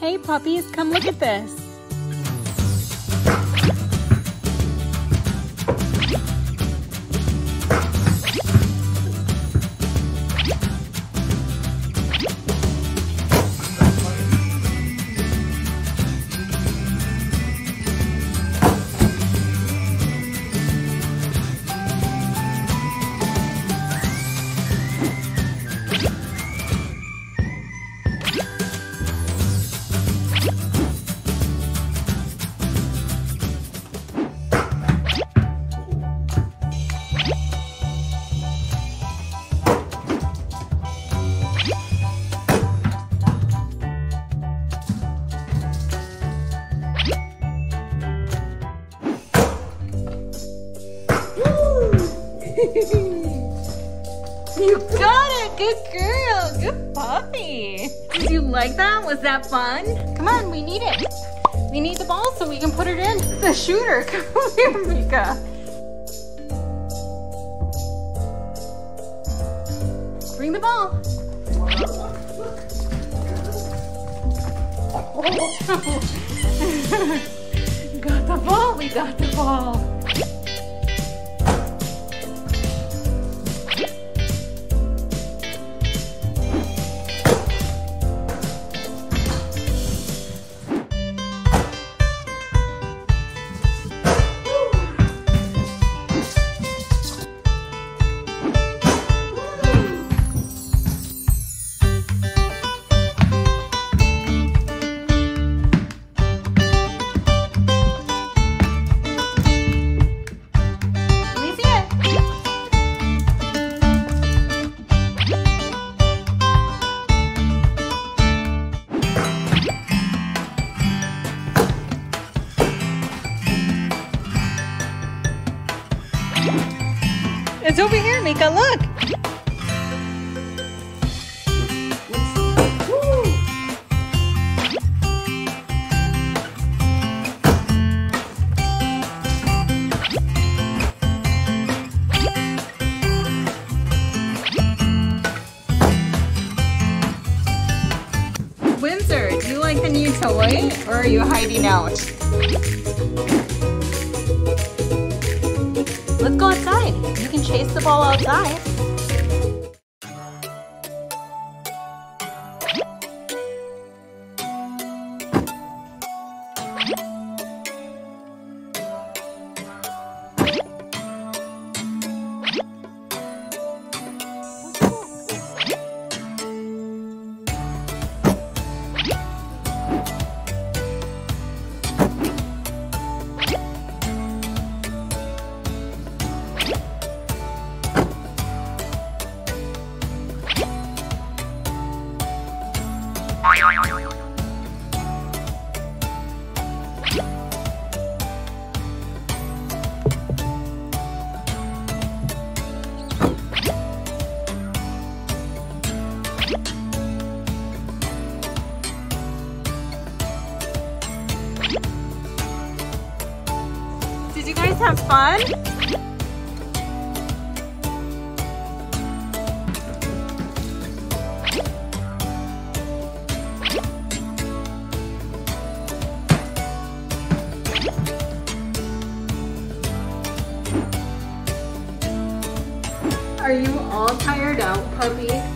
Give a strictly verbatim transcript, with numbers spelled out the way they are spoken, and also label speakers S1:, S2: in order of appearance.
S1: Hey puppies, come look at this. You got it! Good girl! Good puppy! Did you like that? Was that fun? Come on, we need it. We need the ball so we can put it in the shooter. Come here, Mika. Bring the ball. Got the ball, we got the ball. It's over here, Mika, look! Windsor, do you like the new toy, or are you hiding out? Let's go outside. You can chase the ball outside. Did you guys have fun? Are you all tired out, puppy?